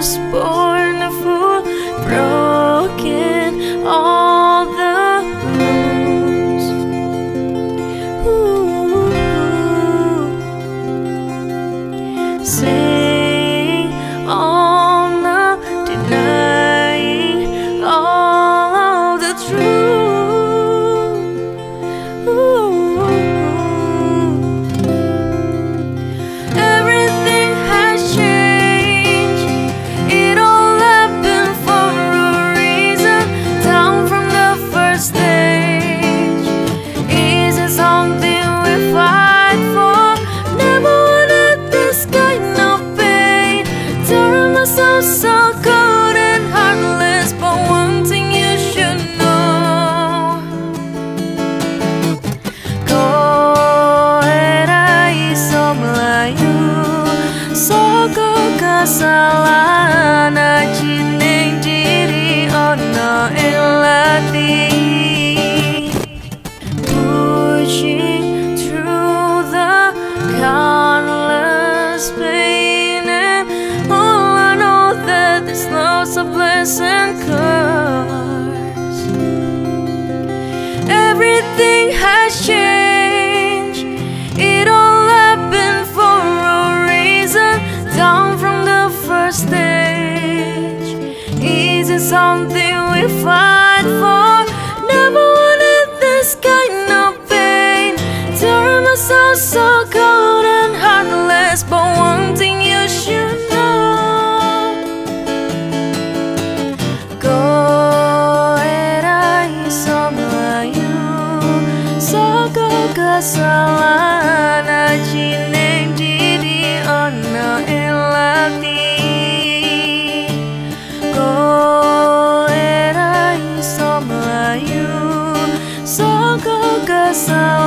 was born a fool, broken all the rules. Saying all the denying all the truth. Everything has changed. It all happened for a reason. Down from the first stage. Is it something we fight for? Never wanted this kind of pain. Turn myself so cold and heartless, but one thing you should know. Kesalahan ajining diri ono elati, pushing through the countless pain, and all I know that this love's a blessing curse. Everything has changed. It all happened for a reason. Down from the first stage. Is it something we fight for? Never wanted this kind of pain. Turn myself so cold and heartless, but one thing you should know. Kau era iso melayu, saka kesalahan ajining diri ono elati. Kau era iso melayu, saka kesalahan